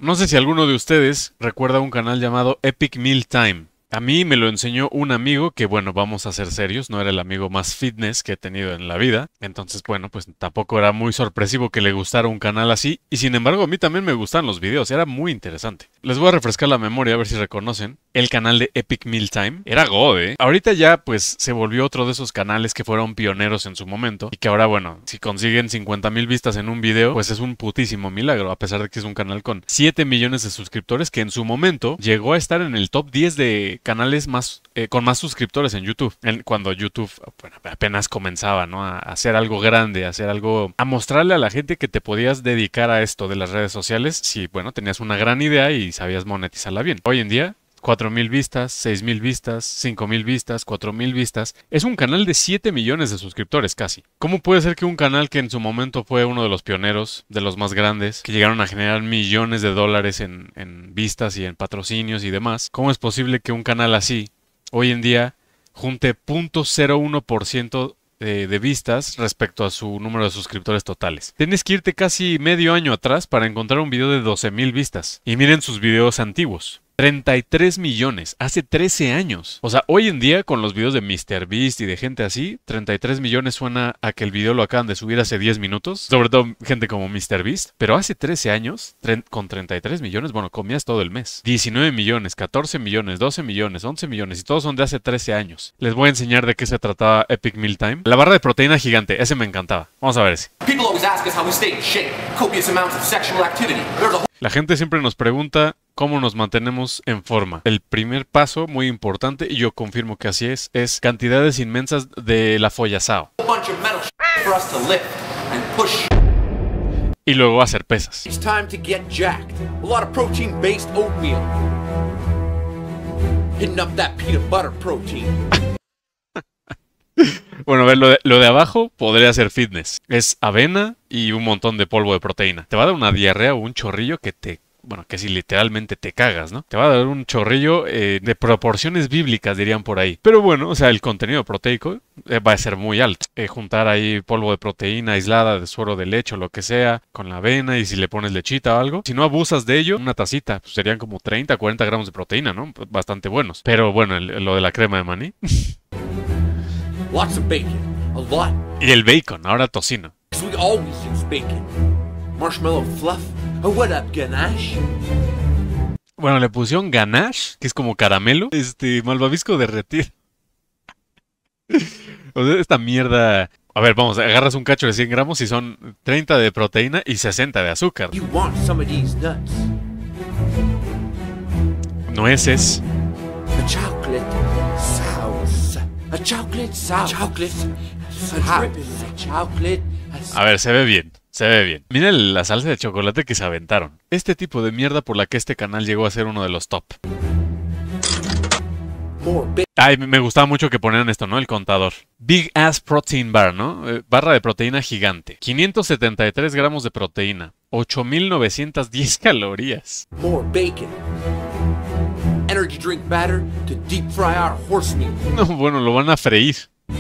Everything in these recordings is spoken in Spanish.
No sé si alguno de ustedes recuerda un canal llamado Epic Meal Time. A mí me lo enseñó un amigo que, bueno, vamos a ser serios, no era el amigo más fitness que he tenido en la vida. Entonces, bueno, pues tampoco era muy sorpresivo que le gustara un canal así. Y sin embargo, a mí también me gustan los videos, era muy interesante. Les voy a refrescar la memoria a ver si reconocen. El canal de Epic Meal Time era God, ¿eh? Ahorita ya, pues, se volvió otro de esos canales que fueron pioneros en su momento. Y que ahora, bueno, si consiguen 50,000 vistas en un video, pues es un putísimo milagro. A pesar de que es un canal con 7 millones de suscriptores, que en su momento llegó a estar en el top 10 de canales más con más suscriptores en YouTube. Cuando YouTube, bueno, apenas comenzaba, ¿no? A hacer algo grande, a mostrarle a la gente que te podías dedicar a esto de las redes sociales si, bueno, tenías una gran idea y sabías monetizarla bien. Hoy en día, 4,000 vistas, 6,000 vistas, 5,000 vistas, 4,000 vistas. Es un canal de 7 millones de suscriptores casi. ¿Cómo puede ser que un canal que en su momento fue uno de los pioneros, de los más grandes, que llegaron a generar millones de dólares en vistas y en patrocinios y demás, cómo es posible que un canal así, hoy en día, junte 0.01% de vistas respecto a su número de suscriptores totales? Tienes que irte casi medio año atrás para encontrar un video de 12,000 vistas. Y miren sus videos antiguos. 33 millones, hace 13 años. O sea, hoy en día con los videos de MrBeast y de gente así, 33 millones suena a que el video lo acaban de subir hace 10 minutos. Sobre todo gente como MrBeast. Pero hace 13 años, con 33 millones, bueno, comías todo el mes. 19 millones, 14 millones, 12 millones, 11 millones y todos son de hace 13 años. Les voy a enseñar de qué se trataba Epic Meal Time. La barra de proteína gigante, ese me encantaba. Vamos a ver ese. La gente siempre nos pregunta cómo nos mantenemos en forma. El primer paso, muy importante, y yo confirmo que así es cantidades inmensas de la follazao. Y luego hacer pesas. Bueno, a ver, lo de abajo podría ser fitness. Es avena y un montón de polvo de proteína. Te va a dar una diarrea o un chorrillo bueno, que si literalmente te cagas, ¿no? Te va a dar un chorrillo de proporciones bíblicas, dirían por ahí. Pero bueno, o sea, el contenido proteico va a ser muy alto. Juntar ahí polvo de proteína aislada, de suero de leche o lo que sea, con la avena y si le pones lechita o algo. Si no abusas de ello, una tacita, pues serían como 30, 40 gramos de proteína, ¿no? Bastante buenos. Pero bueno, lo de la crema de maní. Lots of bacon, a lot. Y el bacon, ahora tocino. We always use bacon. Marshmallow fluff. Oh, what up, ganache? Bueno, le pusieron ganache, que es como caramelo. Malvavisco derretido. O sea, esta mierda. A ver, vamos, agarras un cacho de 100 gramos y son 30 de proteína y 60 de azúcar. You want some of these nuts? Nueces. A chocolate sauce. A chocolate sauce. Chocolate. A chocolate. A ver, se ve bien. Se ve bien. Miren la salsa de chocolate que se aventaron. Este tipo de mierda por la que este canal llegó a ser uno de los top. Ay, me gustaba mucho que ponían esto, ¿no? El contador. Big Ass Protein Bar, ¿no? Barra de proteína gigante. 573 gramos de proteína. 8,910 calorías. More bacon. Energy drink batter to deep fry our horse meat. No, bueno, lo van a freír.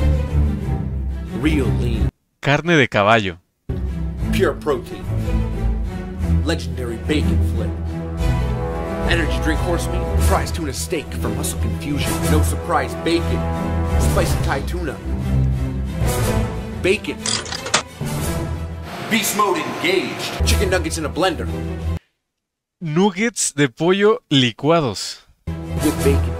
Real lean. Carne de caballo. Pure protein. Legendary bacon flip. Energy drink horse meat. Fries tuna steak for muscle confusion. No surprise bacon. Spicy Thai tuna. Bacon. Beast mode engaged. Chicken nuggets in a blender. Nuggets de pollo licuados. With bacon.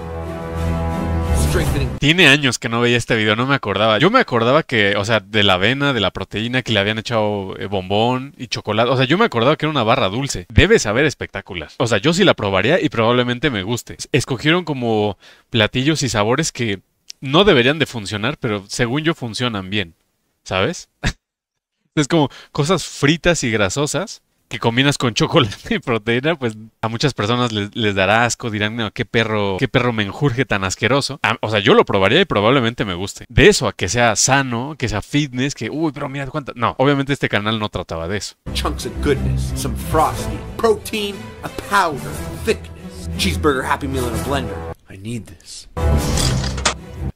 Tiene años que no veía este video, no me acordaba. Yo me acordaba que, o sea, de la avena, de la proteína, que le habían echado bombón y chocolate. O sea, yo me acordaba que era una barra dulce. Debe saber espectacular. O sea, yo sí la probaría y probablemente me guste. Escogieron como platillos y sabores que no deberían de funcionar, pero según yo funcionan bien. ¿Sabes? Es como cosas fritas y grasosas que combinas con chocolate y proteína, pues a muchas personas les dará asco, dirán, no, qué perro menjurje tan asqueroso. O sea, yo lo probaría y probablemente me guste. De eso a que sea sano, que sea fitness, que, uy, pero mira cuánto. No, obviamente este canal no trataba de eso. Chunks of goodness, some frosty, protein, a powder, thickness, cheeseburger Happy Meal in a blender. I need this.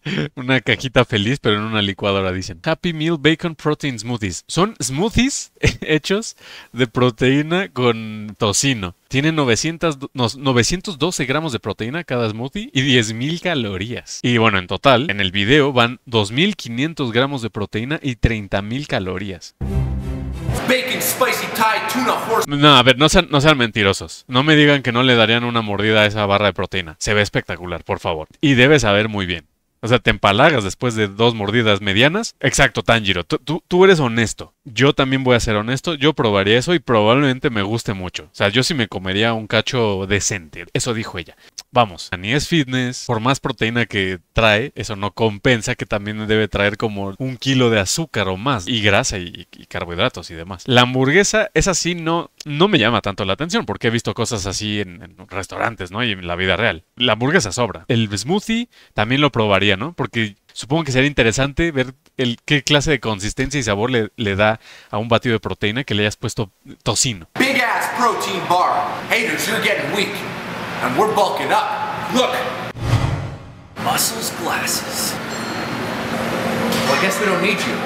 Una cajita feliz, pero en una licuadora, dicen. Happy Meal Bacon Protein Smoothies. Son smoothies hechos de proteína con tocino. Tienen 912 gramos de proteína cada smoothie y 10.000 calorías. Y bueno, en total, en el video van 2.500 gramos de proteína y 30.000 calorías. Bacon, spicy Thai, tuna, horse. No, a ver, no sean mentirosos. No me digan que no le darían una mordida a esa barra de proteína. Se ve espectacular, por favor. Y debe saber muy bien. O sea, te empalagas después de 2 mordidas medianas. Exacto, Tanjiro. Tú eres honesto. Yo también voy a ser honesto. Yo probaría eso y probablemente me guste mucho. O sea, yo sí me comería un cacho decente. Eso dijo ella. Vamos, ni es fitness. Por más proteína que trae, eso no compensa que también debe traer como 1 kilo de azúcar o más. Y grasa y carbohidratos y demás. La hamburguesa, esa sí no me llama tanto la atención porque he visto cosas así en restaurantes, ¿no? Y en la vida real. La hamburguesa sobra. El smoothie también lo probaría, ¿no? Porque supongo que sería interesante ver qué clase de consistencia y sabor le da a un batido de proteína que le hayas puesto tocino. Big ass protein bar. Haters, you're getting weak. And we're bulking up. Look. Muscles, glasses. Well, I guess we don't need you.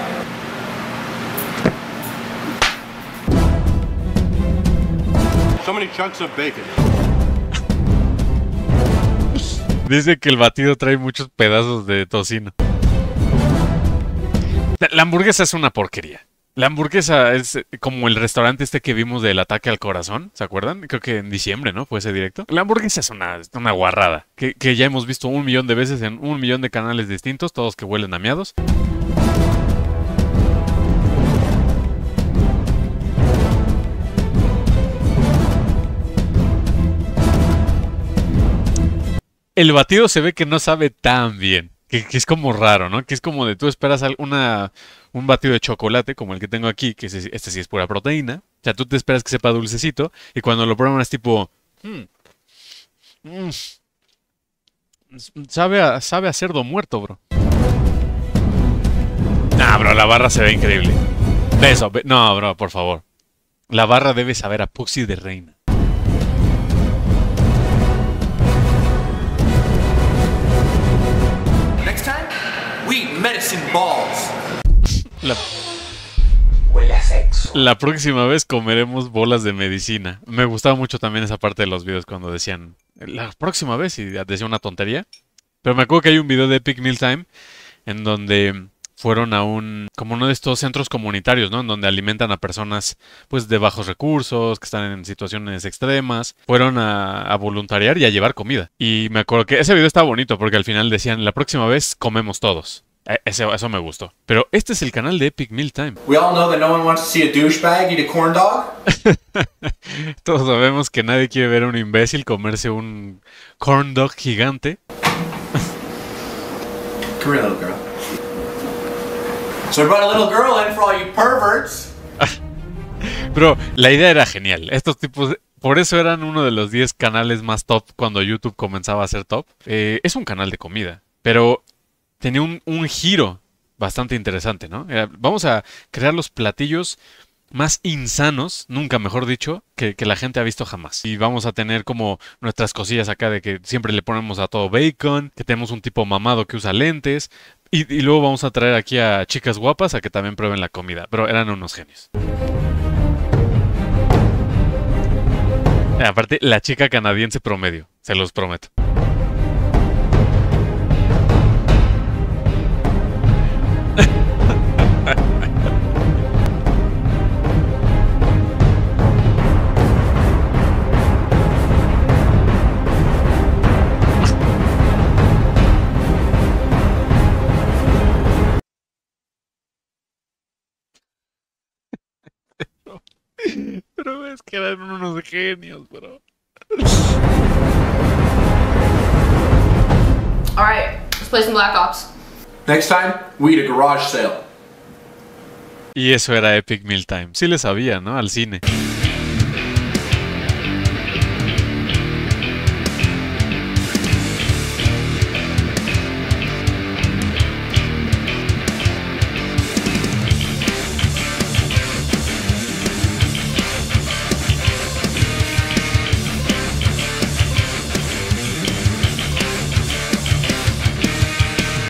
So many chunks of bacon. Dice que el batido trae muchos pedazos de tocino. La hamburguesa es una porquería. La hamburguesa es como el restaurante este que vimos del ataque al corazón, ¿se acuerdan? Creo que en diciembre, ¿no? Fue ese directo. La hamburguesa es una guarrada, que ya hemos visto 1 millón de veces en 1 millón de canales distintos, todos que huelen a miados. El batido se ve que no sabe tan bien. Que es como raro, ¿no? Que es como de tú esperas un batido de chocolate, como el que tengo aquí, que este sí es pura proteína. O sea, tú te esperas que sepa dulcecito, y cuando lo prueban es tipo... sabe a cerdo muerto, bro. Nah, bro, la barra se ve increíble. No, bro, por favor. La barra debe saber a Puxi de reina. We eat medicine balls. Huele a sexo. La próxima vez comeremos bolas de medicina. Me gustaba mucho también esa parte de los videos cuando decían la próxima vez y decía una tontería. Pero me acuerdo que hay un video de Epic Meal Time en donde fueron a como uno de estos centros comunitarios, ¿no? En donde alimentan a personas pues de bajos recursos, que están en situaciones extremas. Fueron a voluntariar y a llevar comida. Y me acuerdo que ese video estaba bonito porque al final decían la próxima vez comemos todos. Eso me gustó. Pero este es el canal de Epic Meal Time. We all know that no one wants to see a douchebag eat a corn dog. Todos sabemos que nadie quiere ver a un imbécil comerse un corn dog gigante. Come here, little girl. So I brought a little girl in for all you perverts. Pero la idea era genial. Estos tipos, por eso eran uno de los 10 canales más top cuando YouTube comenzaba a ser top. Es un canal de comida, pero tenía un giro bastante interesante, ¿no? Vamos a crear los platillos más insanos, nunca mejor dicho, que la gente ha visto jamás. Y vamos a tener como nuestras cosillas acá de que siempre le ponemos a todo bacon, que tenemos un tipo mamado que usa lentes. Y luego vamos a traer aquí a chicas guapas a que también prueben la comida. Pero eran unos genios. Aparte, la chica canadiense promedio, se los prometo. Pero es que eran unos genios, bro. Alright, let's play some Black Ops. Next time, we eat a garage sale. Y eso era Epic Meal Time. Sí le sabía, ¿no? Al cine.